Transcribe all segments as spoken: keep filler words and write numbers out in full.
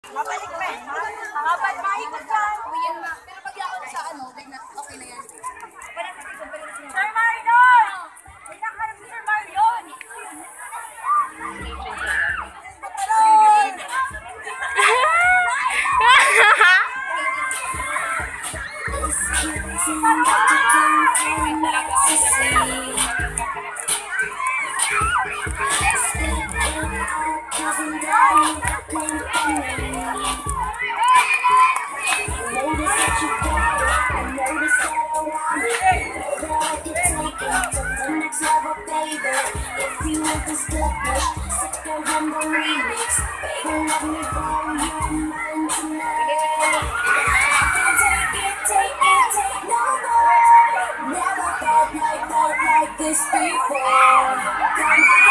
Mabalik pa eh. Mabalik, maikot yan. Uyan na. Pero pag ako sa ano, okay na, okay na yan. Sir Marion! May nakarap si Sir Marion! If you want this good push, stick around the remix. Baby, let me blow your mind tonight. Take it, take it, take no more. Never felt like felt like this before. Come on,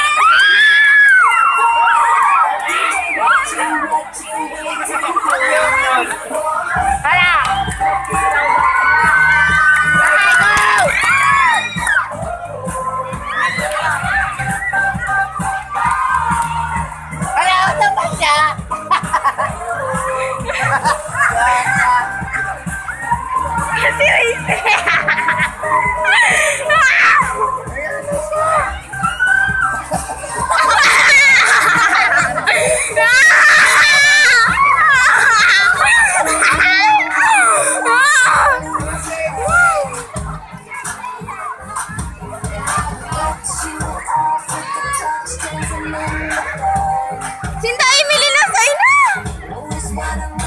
D J, what you, what you waiting for? Cinta Emily nasa ina!